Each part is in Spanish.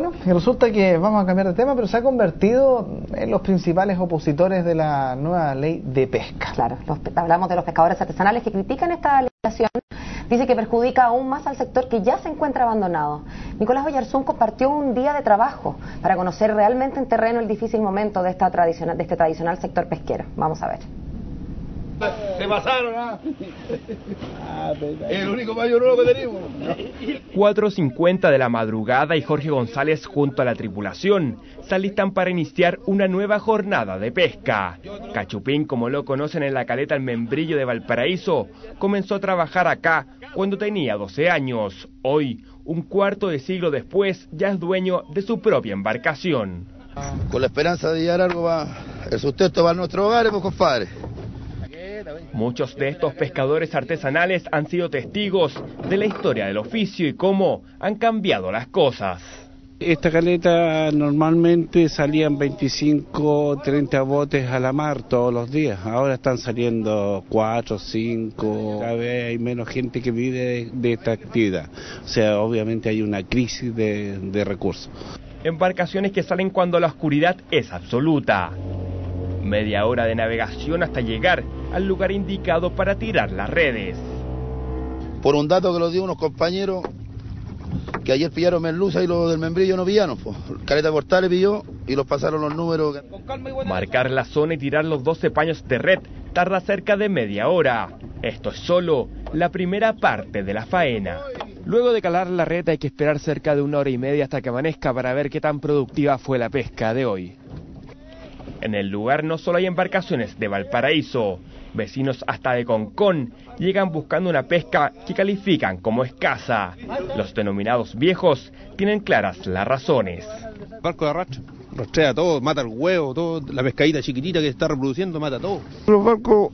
Bueno, y resulta que vamos a cambiar de tema, pero se ha convertido en los principales opositores de la nueva ley de pesca. Claro, hablamos de los pescadores artesanales que critican esta legislación. Dice que perjudica aún más al sector que ya se encuentra abandonado. Nicolás Oyarzún compartió un día de trabajo para conocer realmente en terreno el difícil momento de este tradicional sector pesquero. Vamos a ver. Se pasaron, ¿ah? El único mayor que tenemos. 4:50 de la madrugada y Jorge González junto a la tripulación se alistan para iniciar una nueva jornada de pesca. Cachupín, como lo conocen en la caleta El Membrillo de Valparaíso, comenzó a trabajar acá cuando tenía 12 años. Hoy, un cuarto de siglo después, ya es dueño de su propia embarcación. Con la esperanza de llevar algo para el sustento para nuestros hogares, pues, compadre. Muchos de estos pescadores artesanales han sido testigos de la historia del oficio y cómo han cambiado las cosas. Esta caleta normalmente salían 25, 30 botes a la mar todos los días. Ahora están saliendo 4, 5. Cada vez hay menos gente que vive de esta actividad. O sea, obviamente hay una crisis de recursos. Embarcaciones que salen cuando la oscuridad es absoluta. Media hora de navegación hasta llegar al lugar indicado para tirar las redes. Por un dato que lo dio unos compañeros que ayer pillaron merluza y los del Membrillo no pillaron, pues. Caleta Portales pilló y los pasaron los números. Marcar la zona y tirar los 12 paños de red tarda cerca de media hora. Esto es solo la primera parte de la faena. Luego de calar la red hay que esperar cerca de 1 hora y media hasta que amanezca para ver qué tan productiva fue la pesca de hoy. En el lugar no solo hay embarcaciones de Valparaíso, vecinos hasta de Concón llegan buscando una pesca que califican como escasa. Los denominados viejos tienen claras las razones. El barco de arrastre, rastrea todo, mata el huevo, todo, la pescadita chiquitita que se está reproduciendo mata todo. Los barcos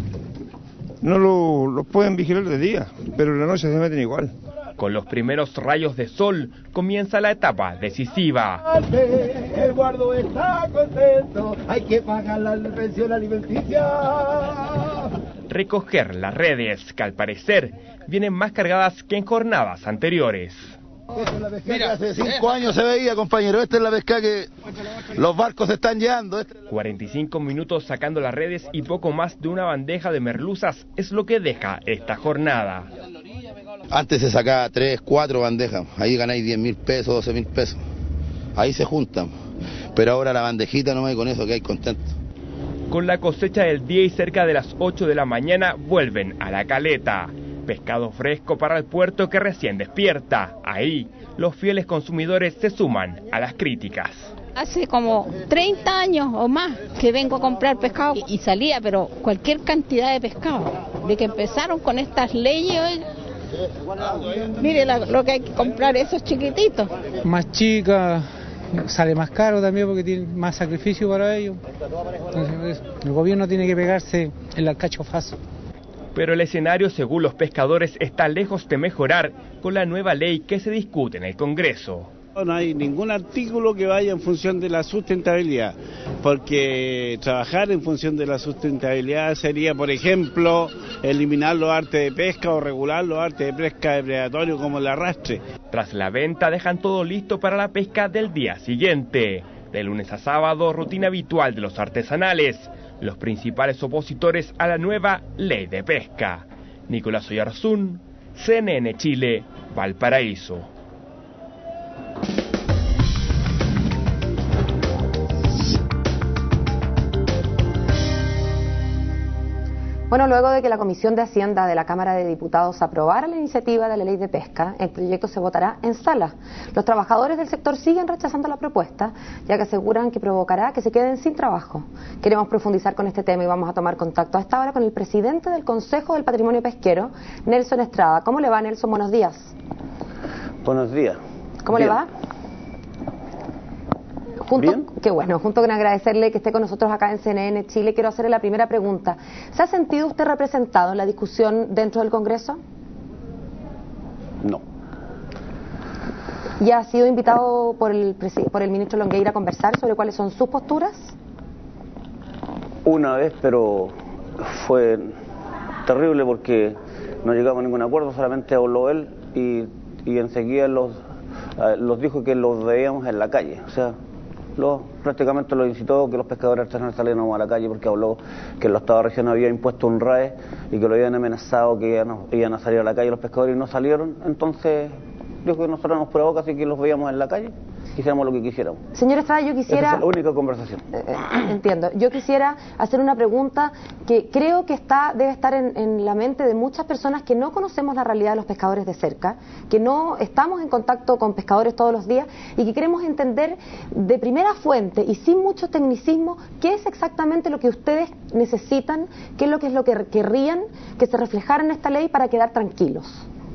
no los pueden vigilar de día, pero en la noche se meten igual. Con los primeros rayos de sol comienza la etapa decisiva. El guardo está contento, hay que pagar la pensión alimenticia. Recoger las redes, que al parecer vienen más cargadas que en jornadas anteriores. Esta es la pesca que hace 5 años se veía, compañero. Esta es la pesca que los barcos están llevando. 45 minutos sacando las redes y poco más de una bandeja de merluzas es lo que deja esta jornada. Antes se sacaba 3, 4 bandejas. Ahí ganáis 10.000 pesos, 12.000 pesos. Ahí se juntan. Pero ahora la bandejita nomás y con eso que hay contento. Con la cosecha del día y cerca de las 8 de la mañana vuelven a la caleta. Pescado fresco para el puerto que recién despierta. Ahí, los fieles consumidores se suman a las críticas. Hace como 30 años o más que vengo a comprar pescado y salía, pero cualquier cantidad de pescado. De que empezaron con estas leyes, mire lo que hay que comprar esos chiquititos. Más chica, sale más caro también porque tiene más sacrificio para ellos. Entonces, el gobierno tiene que pegarse el alcachofazo. Pero el escenario, según los pescadores, está lejos de mejorar con la nueva ley que se discute en el Congreso. No hay ningún artículo que vaya en función de la sustentabilidad, porque trabajar en función de la sustentabilidad sería, por ejemplo, eliminar los artes de pesca o regular los artes de pesca depredatorio como el arrastre. Tras la venta dejan todo listo para la pesca del día siguiente. De lunes a sábado, rutina habitual de los artesanales, los principales opositores a la nueva ley de pesca. Nicolás Oyarzún, CNN Chile, Valparaíso. Bueno, luego de que la Comisión de Hacienda de la Cámara de Diputados aprobara la iniciativa de la ley de pesca, el proyecto se votará en sala. Los trabajadores del sector siguen rechazando la propuesta, ya que aseguran que provocará que se queden sin trabajo. Queremos profundizar con este tema y vamos a tomar contacto a esta hora con el presidente del Consejo del Patrimonio Pesquero, Nelson Estrada. ¿Cómo le va, Nelson? Buenos días. Buenos días. ¿Cómo le va? Qué bueno, junto con agradecerle que esté con nosotros acá en CNN Chile, quiero hacerle la primera pregunta. ¿Se ha sentido usted representado en la discusión dentro del Congreso? No. ¿Ya ha sido invitado por el ministro Longueira a conversar sobre cuáles son sus posturas? Una vez, pero fue terrible porque no llegamos a ningún acuerdo, solamente habló él y enseguida los los dijo que los veíamos en la calle, o sea, prácticamente los incitó que los pescadores artesanales salieran a la calle, porque habló que el Estado regional había impuesto un RAE y que lo habían amenazado que iban a salir a la calle los pescadores y no salieron. Entonces dijo que nosotros nos provoca, así que los veíamos en la calle, hiciéramos lo que quisiéramos. Señor Estrada, yo quisiera... Esa es la única conversación. Entiendo. Yo quisiera hacer una pregunta que creo que debe estar en la mente de muchas personas que no conocemos la realidad de los pescadores de cerca, que no estamos en contacto con pescadores todos los días y que queremos entender de primera fuente y sin mucho tecnicismo qué es exactamente lo que ustedes necesitan, qué es lo que querrían que se reflejara en esta ley para quedar tranquilos.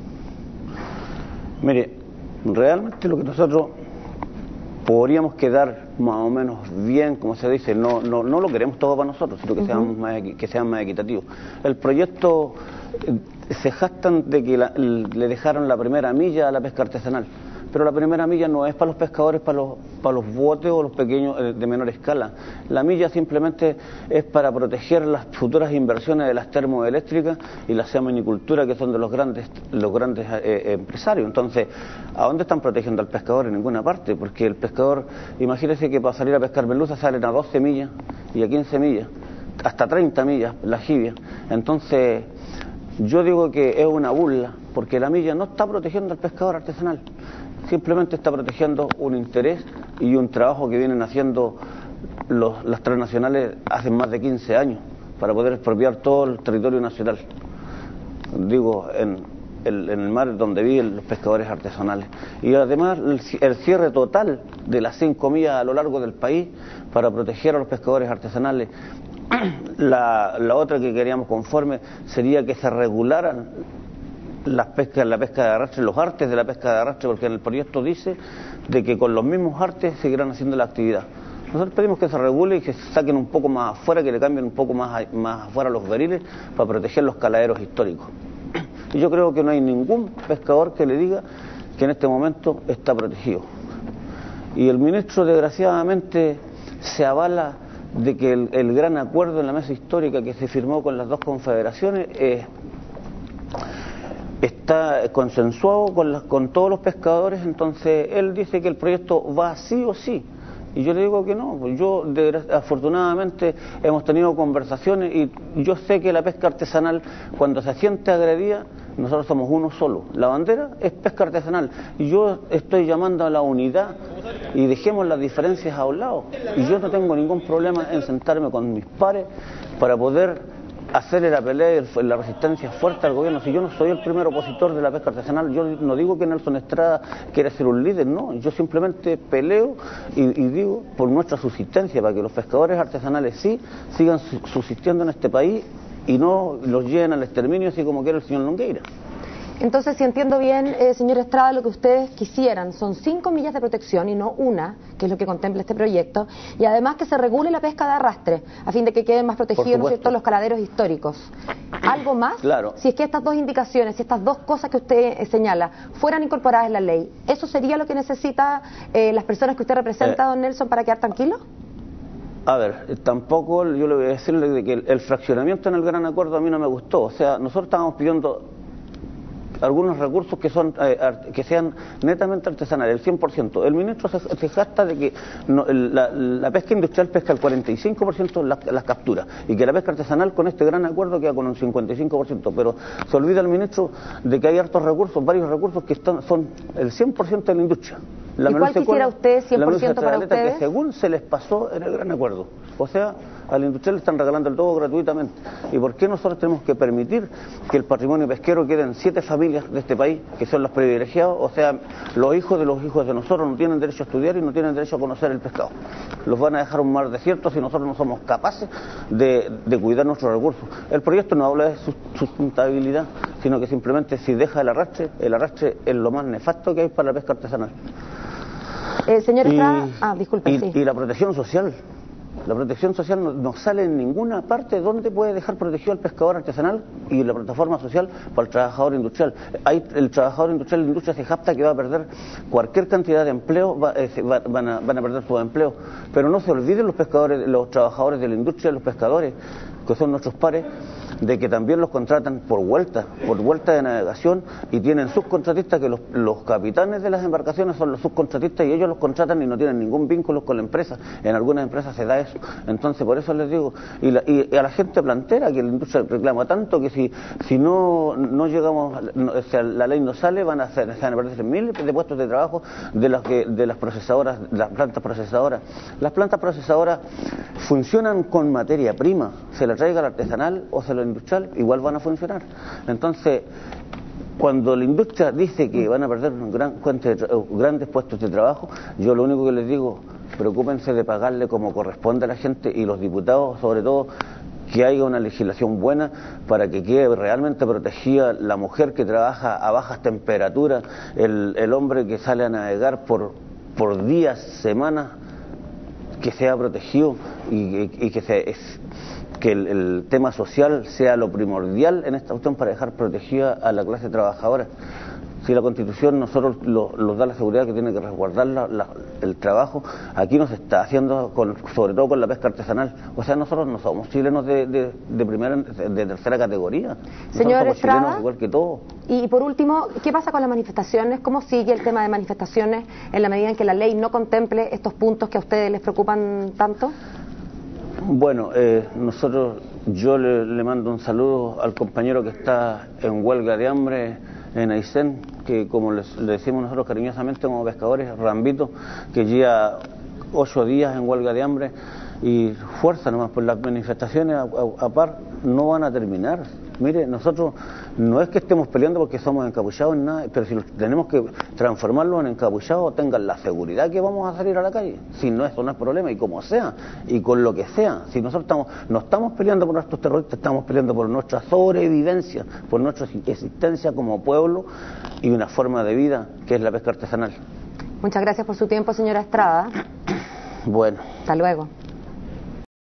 Mire, realmente lo que nosotros podríamos quedar más o menos bien, como se dice, no lo queremos todo para nosotros, sino que sean más equitativos. El proyecto se jactan de que le dejaron la primera milla a la pesca artesanal, pero la primera milla no es para los pescadores, para los botes o los pequeños de menor escala. La milla simplemente es para proteger las futuras inversiones de las termoeléctricas y la seminicultura, que son de los grandes empresarios. Entonces, ¿a dónde están protegiendo al pescador? En ninguna parte, porque el pescador, imagínese que para salir a pescar merluza salen a 12 millas y a 15 millas, hasta 30 millas la jibia. Entonces, yo digo que es una burla, porque la milla no está protegiendo al pescador artesanal, simplemente está protegiendo un interés y un trabajo que vienen haciendo las transnacionales hace más de 15 años para poder expropiar todo el territorio nacional, digo, en el mar donde viven los pescadores artesanales. Y además el cierre total de las 5 millas a lo largo del país para proteger a los pescadores artesanales. La otra que queríamos conforme sería que se regularan la pesca de arrastre, los artes de la pesca de arrastre, porque en el proyecto dice de que con los mismos artes seguirán haciendo la actividad. Nosotros pedimos que se regule y que se saquen un poco más afuera, que le cambien un poco más afuera los beriles para proteger los caladeros históricos. Y yo creo que no hay ningún pescador que le diga que en este momento está protegido. Y el ministro, desgraciadamente, se avala de que el gran acuerdo en la mesa histórica que se firmó con las dos confederaciones está consensuado con todos los pescadores. Entonces él dice que el proyecto va sí o sí, y yo le digo que no. Afortunadamente hemos tenido conversaciones y yo sé que la pesca artesanal, cuando se siente agredida, nosotros somos uno solo, la bandera es pesca artesanal, y yo estoy llamando a la unidad y dejemos las diferencias a un lado, y yo no tengo ningún problema en sentarme con mis pares para poder hacer la pelea y la resistencia fuerte al gobierno. Si yo no soy el primer opositor de la pesca artesanal, yo no digo que Nelson Estrada quiera ser un líder, no, yo simplemente peleo y digo por nuestra subsistencia, para que los pescadores artesanales sí sigan subsistiendo en este país y no los lleven al exterminio así como quiere el señor Longueira. Entonces, si entiendo bien, señor Estrada, lo que ustedes quisieran son 5 millas de protección y no una, que es lo que contempla este proyecto, y además que se regule la pesca de arrastre, a fin de que queden más protegidos, ¿no es cierto?, los caladeros históricos. ¿Algo más? Claro. Si es que estas dos indicaciones, si estas dos cosas que usted señala fueran incorporadas en la ley, ¿eso sería lo que necesita las personas que usted representa, don Nelson, para quedar tranquilo? A ver, tampoco yo le voy a decirle de que el fraccionamiento en el gran acuerdo a mí no me gustó. O sea, nosotros estábamos pidiendo algunos recursos que sean netamente artesanales, el 100%. El ministro se jacta de que la pesca industrial pesca el 45% las capturas, y que la pesca artesanal con este gran acuerdo queda con un 55%, pero se olvida el ministro de que hay hartos recursos, varios recursos que son el 100% de la industria. ¿Y cuál quisiera usted, 100% para ustedes? Que según se les pasó en el gran acuerdo. O sea, al industrial le están regalando el todo gratuitamente. ¿Y por qué nosotros tenemos que permitir que el patrimonio pesquero quede en 7 familias de este país, que son los privilegiados? O sea, los hijos de nosotros no tienen derecho a estudiar y no tienen derecho a conocer el pescado. Los van a dejar un mar desierto si nosotros no somos capaces de cuidar nuestros recursos. El proyecto no habla de sustentabilidad, sino que simplemente si deja el arrastre es lo más nefasto que hay para la pesca artesanal. Señor Estrada, disculpe, sí. Y la protección social. La protección social no sale en ninguna parte donde puede dejar protegido al pescador artesanal, y la plataforma social para el trabajador industrial. El trabajador industrial, la industria se jacta que va a perder cualquier cantidad de empleo, van a perder su empleo. Pero no se olviden los pescadores, los trabajadores de la industria, los pescadores, que son nuestros pares, de que también los contratan por vuelta de navegación, y tienen subcontratistas que los capitanes de las embarcaciones son los subcontratistas y ellos los contratan y no tienen ningún vínculo con la empresa. En algunas empresas se da eso. Entonces, por eso les digo, y a la gente plantera, que la industria reclama tanto, que si no llegamos, o sea, la ley no sale, van a perder miles de puestos de trabajo de las procesadoras, de las plantas procesadoras. Las plantas procesadoras funcionan con materia prima, se la traiga al artesanal o se lo industrial, igual van a funcionar. Entonces, cuando la industria dice que van a perder grandes puestos de trabajo, yo lo único que les digo, preocúpense de pagarle como corresponde a la gente, y los diputados, sobre todo, que haya una legislación buena para que quede realmente protegida la mujer que trabaja a bajas temperaturas, el hombre que sale a navegar por días, semanas, que sea protegido, y que el tema social sea lo primordial en esta cuestión para dejar protegida a la clase trabajadora. Si la Constitución nosotros nos da la seguridad que tiene que resguardar el trabajo, aquí nos está haciendo, sobre todo con la pesca artesanal. O sea, nosotros no somos chilenos de tercera categoría. Señor somos Estrada, chilenos igual que todos. Y por último, ¿qué pasa con las manifestaciones? ¿Cómo sigue el tema de manifestaciones en la medida en que la ley no contemple estos puntos que a ustedes les preocupan tanto? Bueno, yo le mando un saludo al compañero que está en huelga de hambre en Aysén, que como le decimos nosotros cariñosamente como pescadores, Rambito, que lleva 8 días en huelga de hambre, y fuerza nomás, pues las manifestaciones a par no van a terminar. Mire, nosotros no es que estemos peleando porque somos encapuchados en nada, pero si tenemos que transformarlos en encapuchados, tengan la seguridad que vamos a salir a la calle. Si no, eso no es problema, y como sea, y con lo que sea. Si nosotros no estamos peleando por nuestros terroristas, estamos peleando por nuestra sobrevivencia, por nuestra existencia como pueblo y una forma de vida que es la pesca artesanal. Muchas gracias por su tiempo, señora Estrada. Bueno. Hasta luego.